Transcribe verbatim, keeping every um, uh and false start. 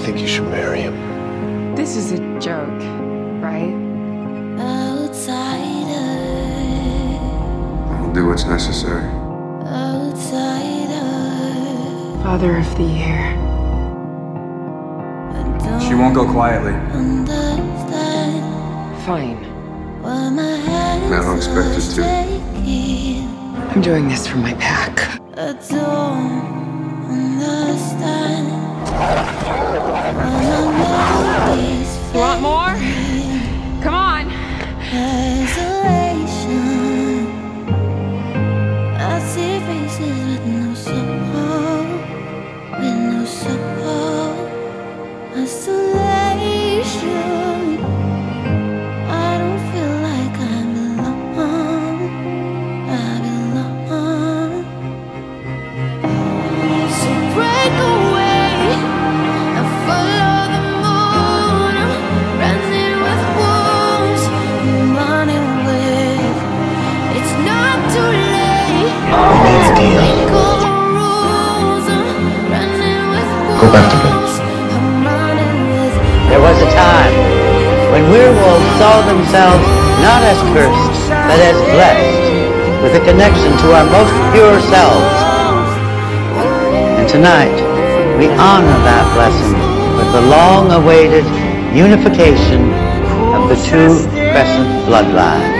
think you should marry him. This is a joke, right? Outsider. I'll do what's necessary. Outsider. Father of the year. She won't go quietly. Understand Fine. why my hands I don't expect her to. I'm doing this for my pack. I don't understand why my memories You want more? Come on. isolation. I see faces with no support, with no support. Isolation. I don't feel like I belong. I belong. So break away and follow the moon. I'm running with wolves. I'm running with. It's not too late. Made a deal. Break all the rules. I'm running with wolves. Go back to bed. I'm running with. There was a time when werewolves saw themselves not as cursed, but as blessed, with a connection to our most pure selves. And tonight, we honor that blessing with the long-awaited unification of the two crescent bloodlines.